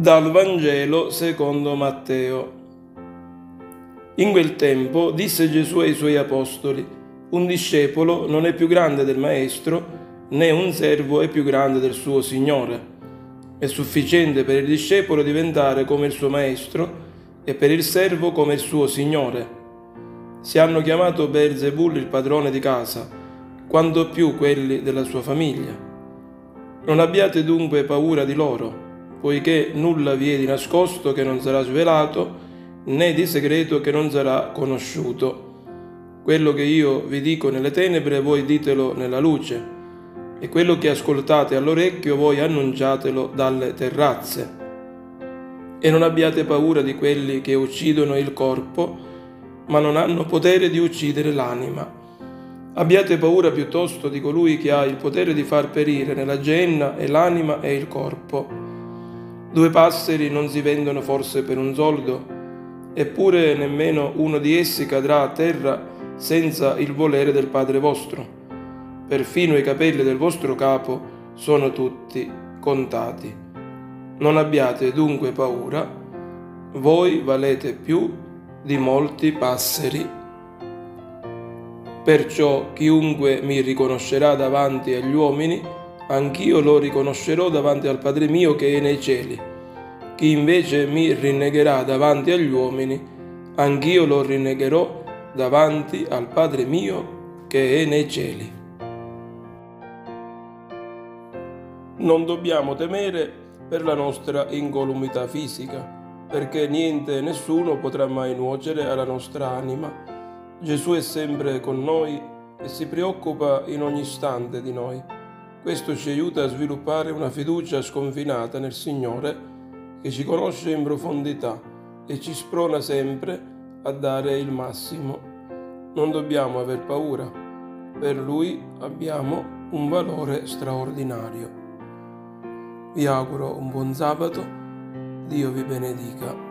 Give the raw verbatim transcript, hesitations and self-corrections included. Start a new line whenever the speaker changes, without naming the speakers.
Dal Vangelo secondo Matteo. In quel tempo disse Gesù ai suoi apostoli: un discepolo non è più grande del maestro, né un servo è più grande del suo Signore. È sufficiente per il discepolo diventare come il suo maestro e per il servo come il suo Signore. Se hanno chiamato Beelzebul il padrone di casa, quanto più quelli della sua famiglia. Non abbiate dunque paura di loro, poiché nulla vi è di nascosto che non sarà svelato, né di segreto che non sarà conosciuto. Quello che io vi dico nelle tenebre, voi ditelo nella luce, e quello che ascoltate all'orecchio, voi annunciatelo dalle terrazze. E non abbiate paura di quelli che uccidono il corpo, ma non hanno potere di uccidere l'anima. Abbiate paura piuttosto di colui che ha il potere di far perire nella genna e l'anima e il corpo. Due passeri non si vendono forse per un soldo? Eppure nemmeno uno di essi cadrà a terra senza il volere del Padre vostro. Perfino i capelli del vostro capo sono tutti contati. Non abbiate dunque paura, voi valete più di molti passeri. Perciò chiunque mi riconoscerà davanti agli uomini, anch'io lo riconoscerò davanti al Padre mio che è nei cieli. Chi invece mi rinnegherà davanti agli uomini, anch'io lo rinnegherò davanti al Padre mio che è nei cieli. Non dobbiamo temere per la nostra incolumità fisica, perché niente e nessuno potrà mai nuocere alla nostra anima. Gesù è sempre con noi e si preoccupa in ogni istante di noi. Questo ci aiuta a sviluppare una fiducia sconfinata nel Signore, che ci conosce in profondità e ci sprona sempre a dare il massimo. Non dobbiamo aver paura, per Lui abbiamo un valore straordinario. Vi auguro un buon sabato, Dio vi benedica.